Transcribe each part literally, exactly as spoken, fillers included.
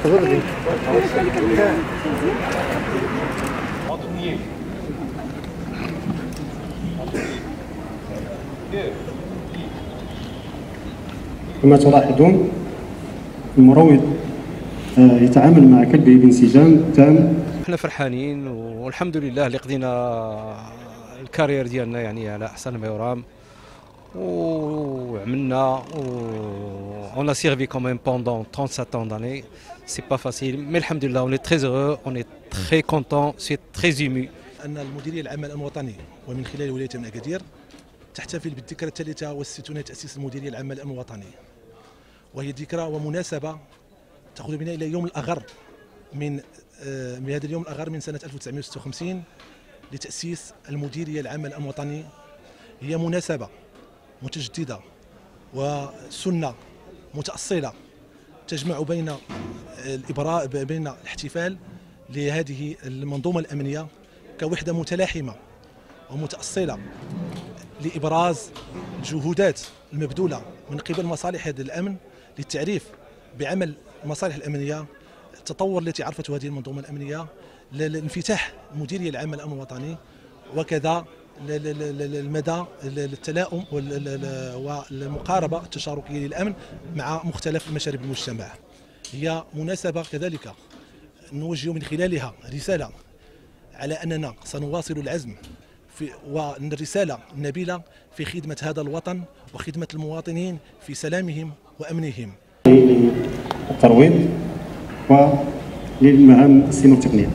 كما تلاحظون المروض يتعامل مع كلبه بانسجام تام. احنا فرحانين والحمد لله اللي قضينا الكارير ديالنا يعني على احسن ما يرام وعملنا on a servi quand même pendant trente-sept ans d'années. C'est pas facile mais الحمد لله on est très heureux, on est très content, c'est très ému. أن المديرية العامة الوطني ومن خلال ولاية من أكادير تحتفل بالذكرى الثالثة والستون لتأسيس المديرية العامة للأمن الوطني، وهي ذكرى ومناسبة تأخذ بنا إلى يوم الأغر من من هذا اليوم الأغر من سنة ألف وتسعمائة وستة وخمسين لتأسيس المديرية العامة للأمن الوطني. هي مناسبة متجددة وسنة متأصلة تجمع بين الإبراء بين الاحتفال لهذه المنظومة الأمنية كوحدة متلاحمة ومتأصلة لإبراز الجهودات المبذولة من قبل مصالح هذا الأمن للتعريف بعمل المصالح الأمنية، التطور التي عرفته هذه المنظومة الأمنية، لانفتاح المديرية العامة للأمن الوطني، وكذا المدى التلاؤم والمقاربة التشاركية للأمن مع مختلف مشارب المجتمع. هي مناسبة كذلك نوجه من خلالها رسالة على أننا سنواصل العزم في والرسالة النبيلة في خدمة هذا الوطن وخدمة المواطنين في سلامهم وأمنهم. للترويض وللمهام السينو التقنية.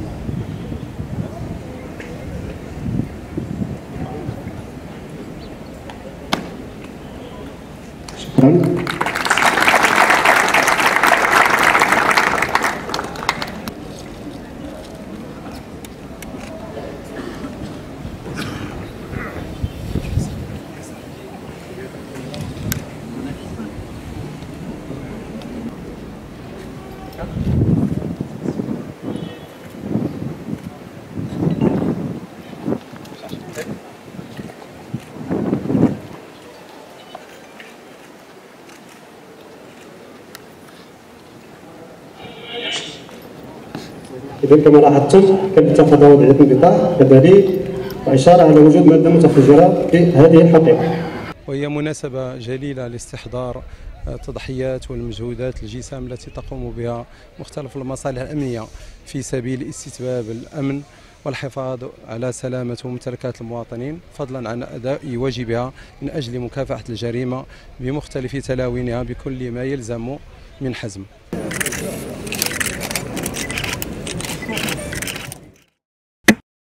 شكرا. إذن كما لاحظتم كان تفاضل وضعية الانقطاع كذلك وإشارة على وجود مادة متفجرة في هذه الحقيقة. وهي مناسبة جليلة لاستحضار التضحيات والمجهودات الجسام التي تقوم بها مختلف المصالح الأمنية في سبيل استتباب الأمن والحفاظ على سلامة وممتلكات المواطنين، فضلا عن أداء واجبها من أجل مكافحة الجريمة بمختلف تلاوينها بكل ما يلزم من حزم.